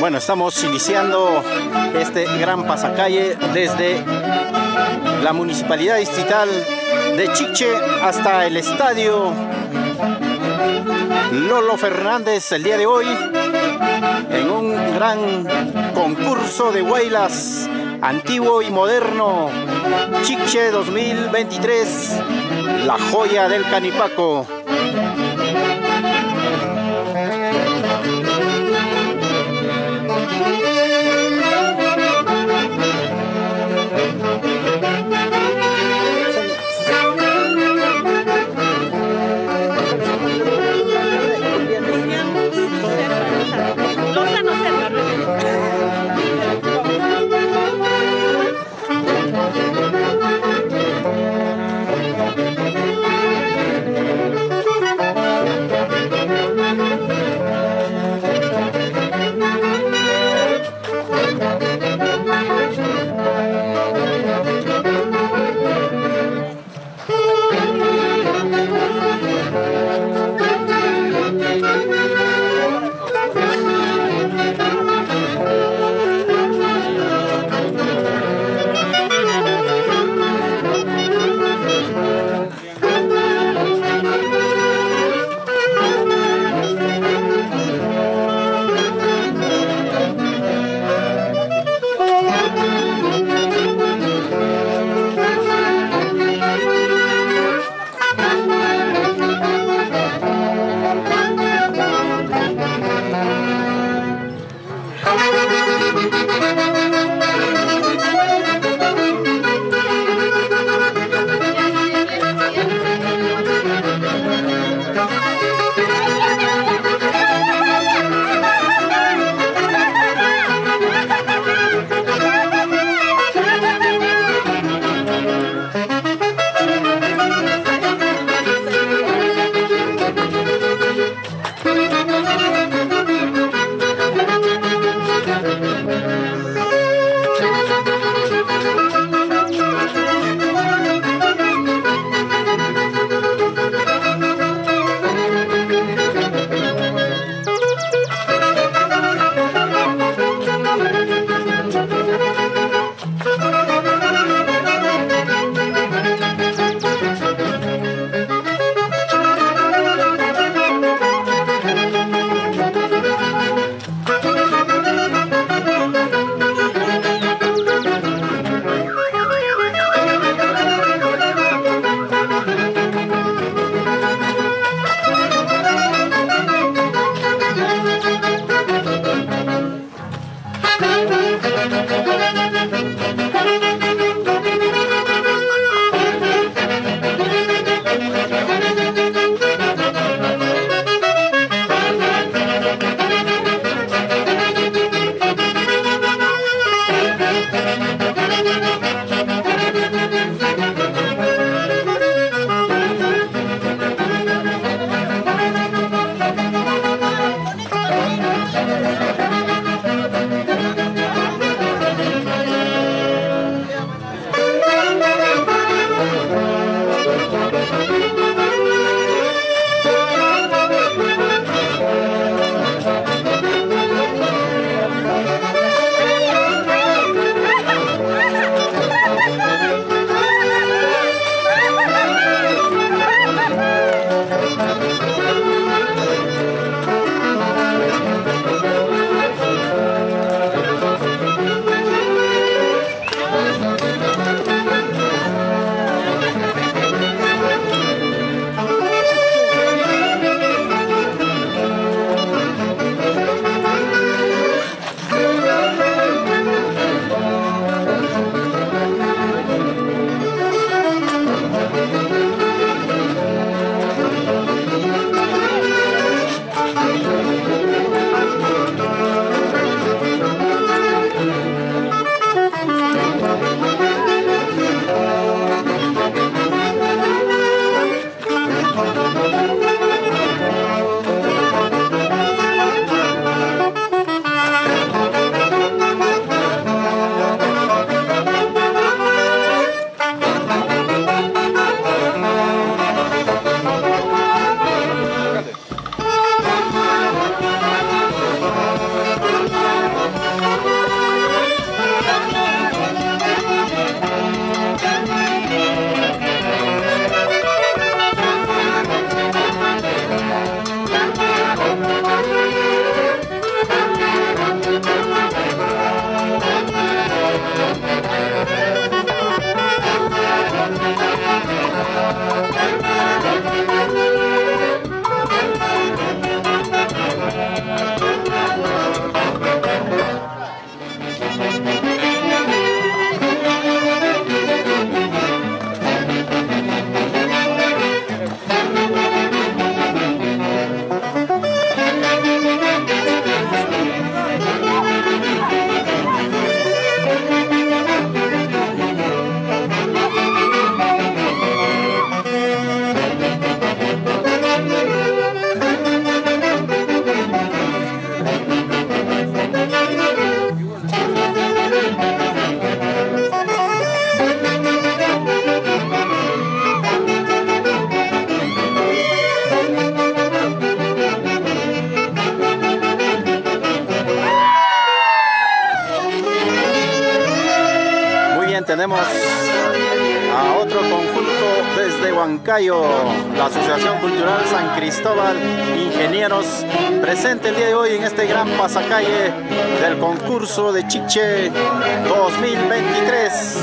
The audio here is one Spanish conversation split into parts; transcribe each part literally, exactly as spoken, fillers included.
Bueno, estamos iniciando este gran pasacalle desde la Municipalidad Distrital de Chiche hasta el Estadio Lolo Fernández el día de hoy, en un gran concurso de huaylas antiguo y moderno. Chiche dos mil veintitrés, la joya del Canipaco. tenemos a otro conjunto desde Huancayo, la Asociación Cultural San Cristóbal Ingenieros, presente el día de hoy en este gran pasacalle del concurso de Chiche dos mil veintitrés.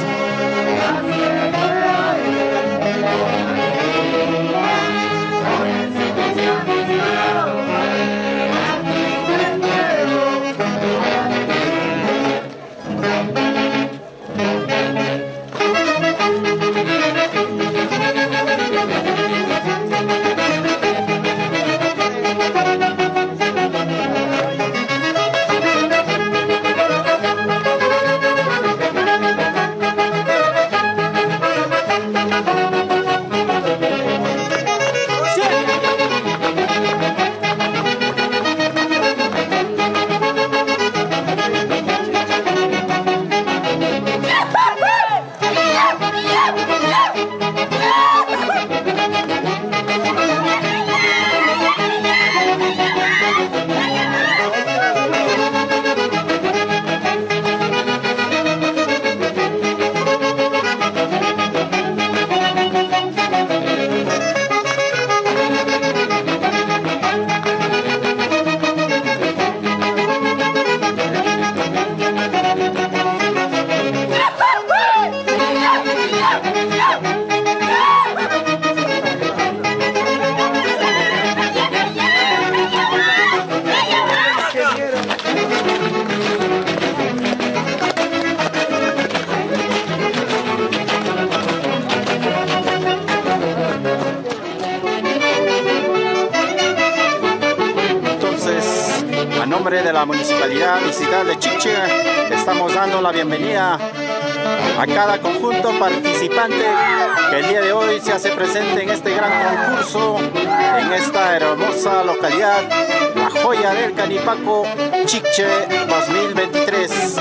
De la Municipalidad Distrital de Chiche, estamos dando la bienvenida a cada conjunto participante que el día de hoy se hace presente en este gran concurso, en esta hermosa localidad, la joya del Canipaco, Chiche dos mil veintitrés.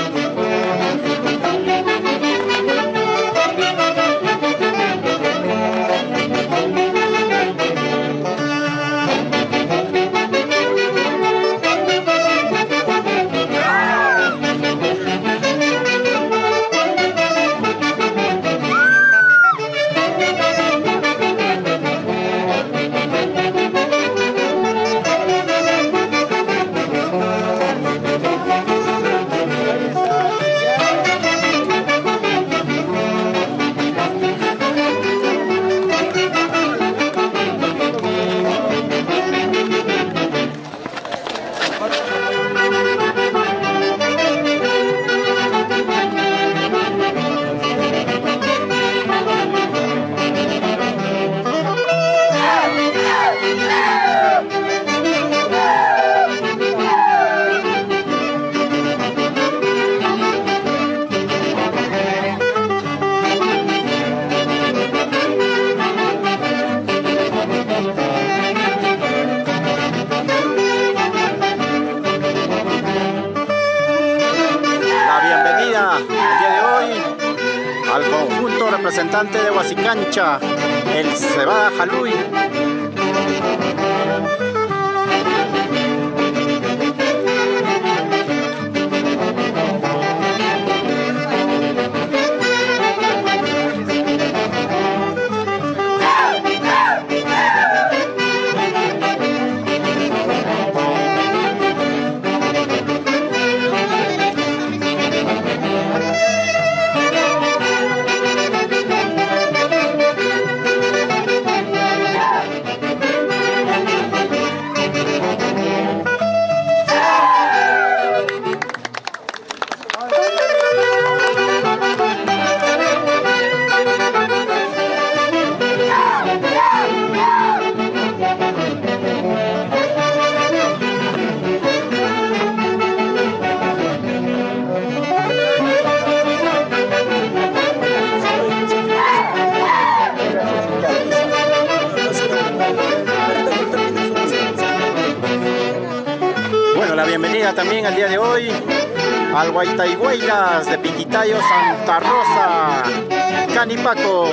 Al conjunto representante de Huasicancha, el Cebada Jaluy. Bueno, la bienvenida también al día de hoy al Guaitaihuaylas de Piquitayo, Santa Rosa, Canipaco.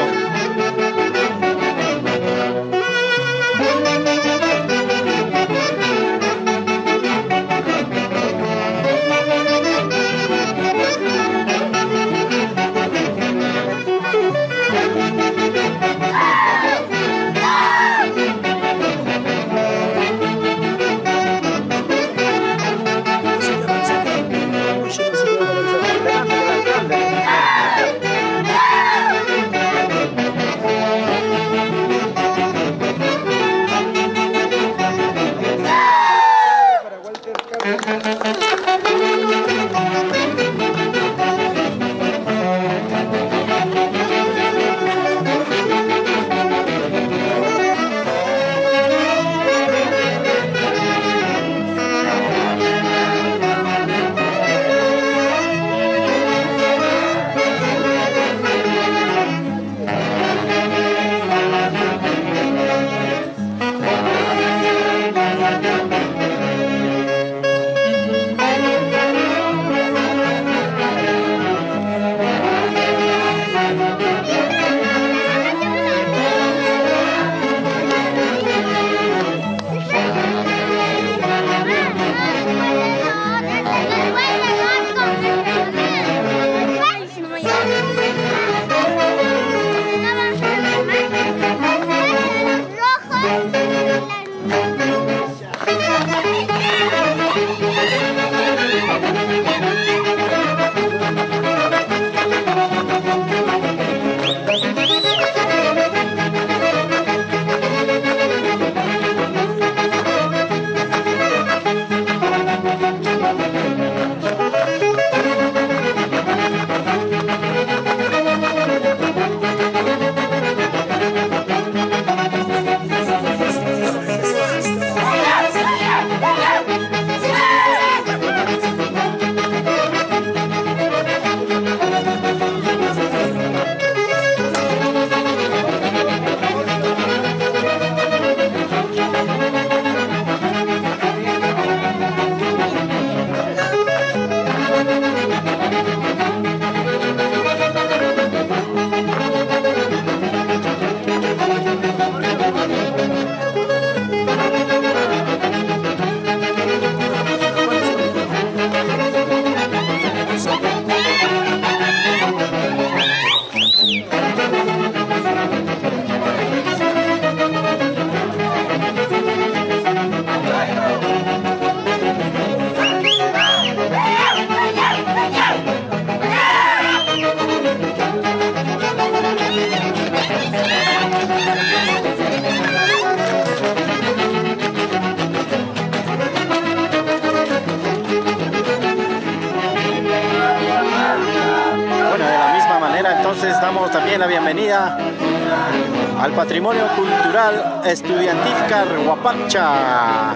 Entonces damos también la bienvenida al Patrimonio Cultural Estudiantil Carhuapacha.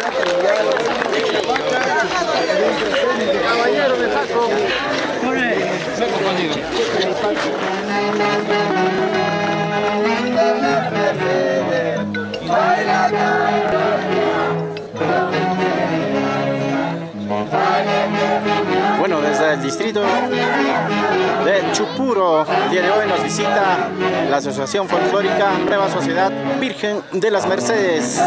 Caballero de saco. Bueno, desde el distrito de Chupuro, el día de hoy nos visita la Asociación Folclórica Nueva Sociedad Virgen de las Mercedes.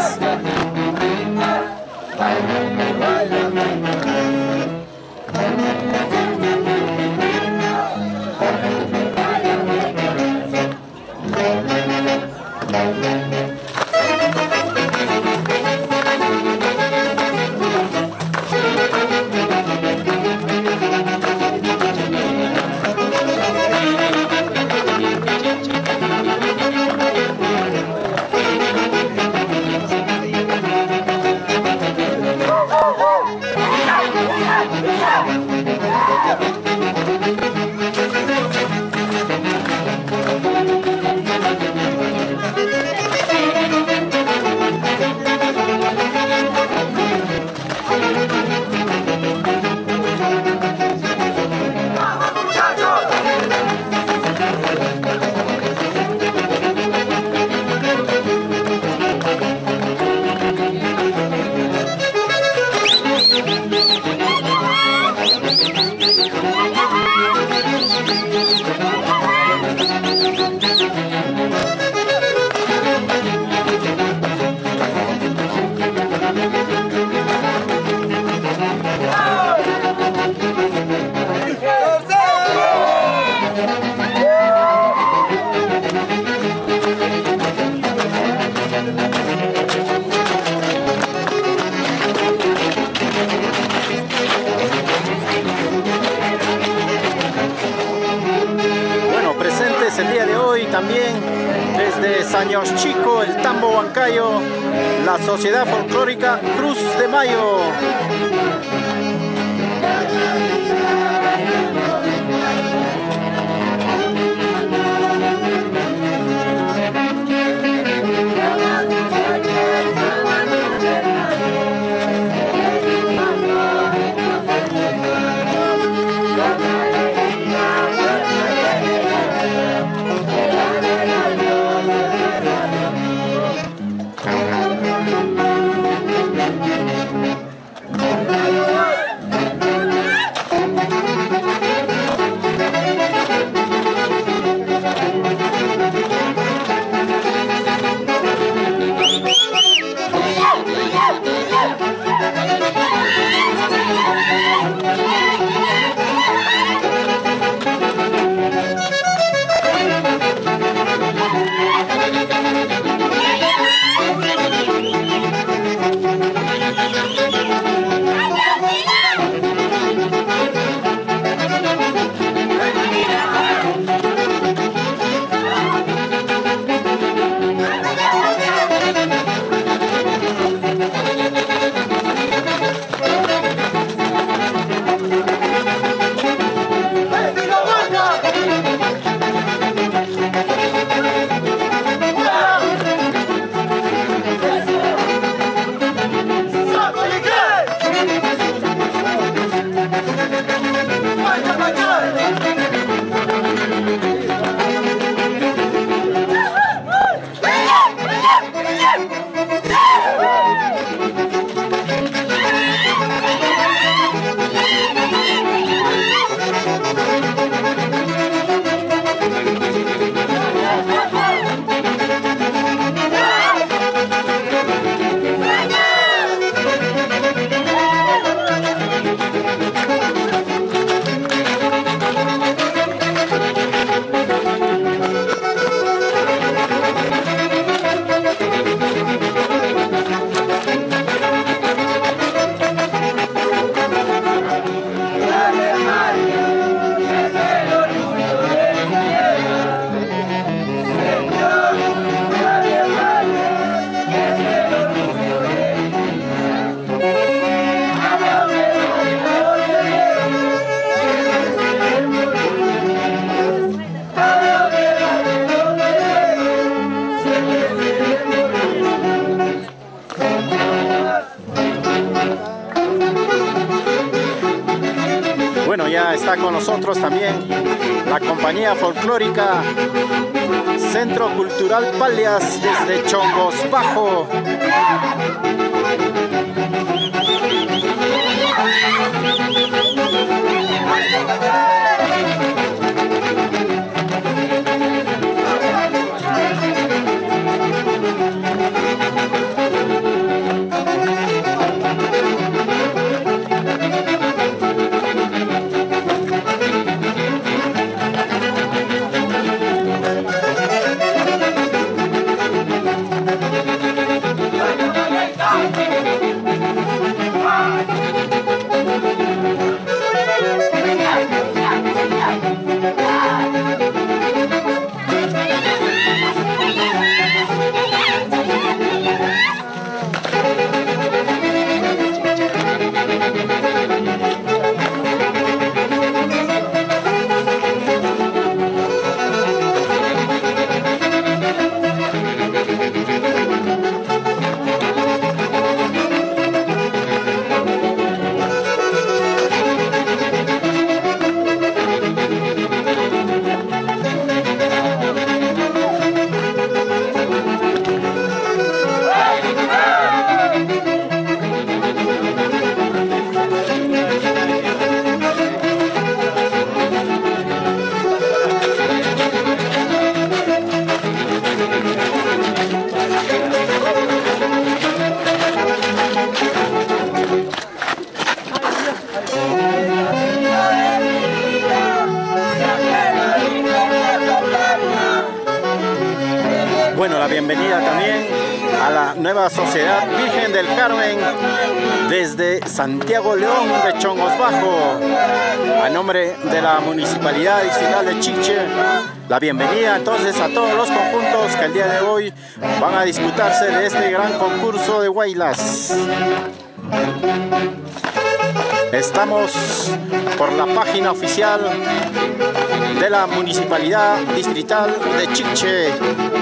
El día de hoy también desde Saños Chico, el Tambo Huancayo, la Sociedad Folclórica Cruz de Mayo. bienvenida. Está con nosotros también la compañía folclórica Centro Cultural Palias desde Chongos Bajo. Bueno, la bienvenida también a la nueva Sociedad Virgen del Carmen desde Santiago León de Chongos Bajo. A nombre de la Municipalidad Distrital de Chiche, la bienvenida entonces a todos los conjuntos que el día de hoy van a disputarse de este gran concurso de huaylas. Estamos por la página oficial de la Municipalidad Distrital de Chiche.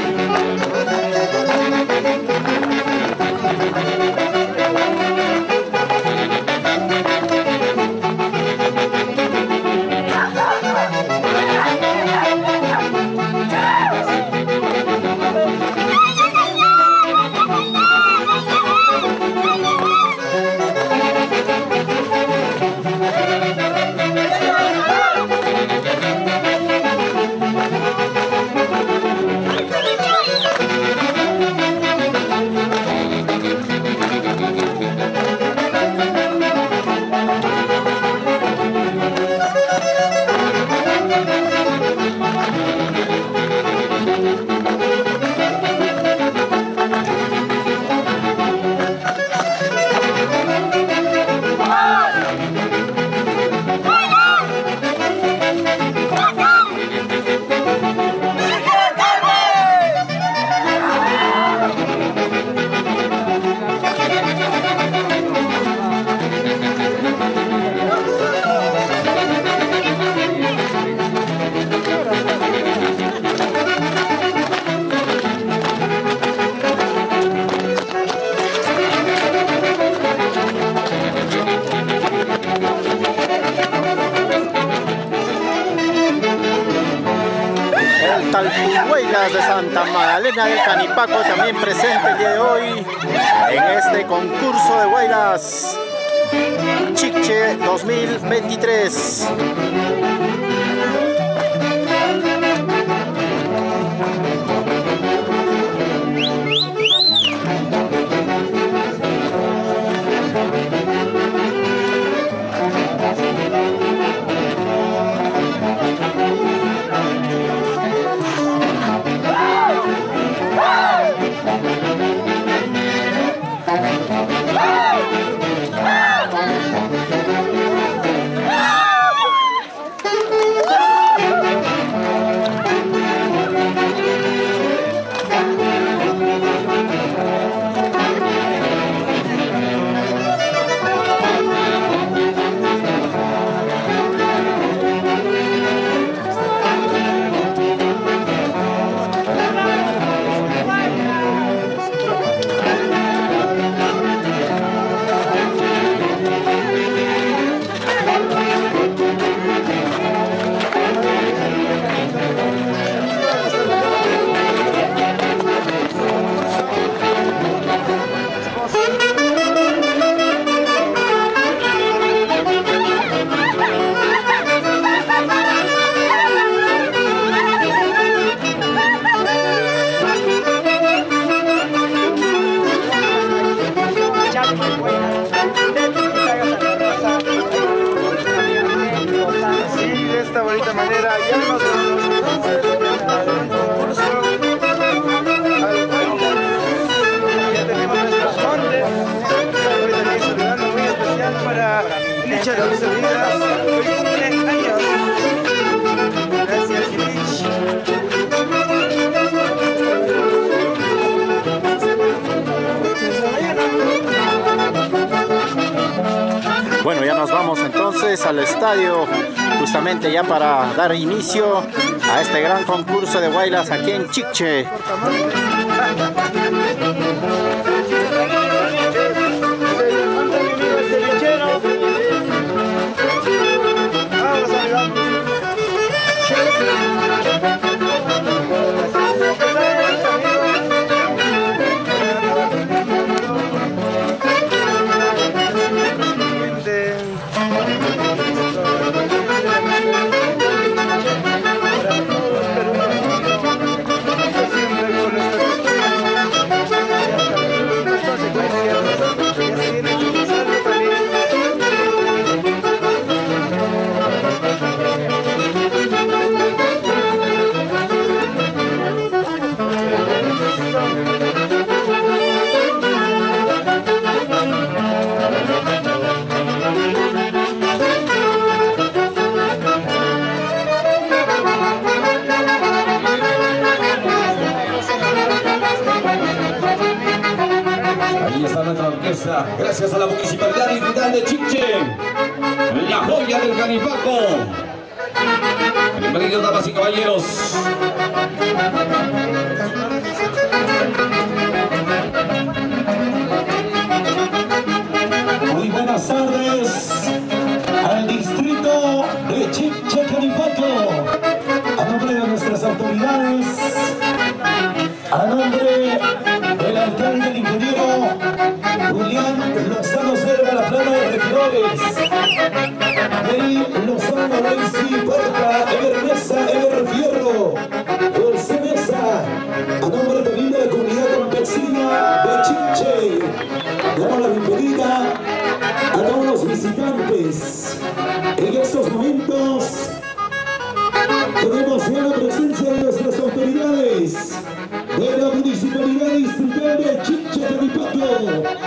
Huaylas de Santa Magdalena del Canipaco también presente el día de hoy en este concurso de huaylas Chiche dos mil veintitrés. Chicha de Luis Olivas, hoy cumple años. Gracias, Ilich. Bueno, ya nos vamos entonces al estadio, justamente ya para dar inicio a este gran concurso de huaylas aquí en Chiche. Gracias a la Municipalidad Distrital de Chiche, la joya del Canipaco. Bienvenidos, damas y caballeros. Muy buenas tardes al distrito de Chiche, Canipaco. A nombre de nuestras autoridades, a nombre del alcalde, del ingeniero Julián Lozano Serra, la plana de regidores, Mary Lozano, Reisi, Puerta, Ever Mesa, Ever Fierro, José Mesa, a nombre también de la comunidad campesina de Chiche, damos la bienvenida a todos los visitantes. En estos momentos tenemos ya la presencia de nuestras autoridades de la Municipalidad Distrital de Chiche, Canipaco.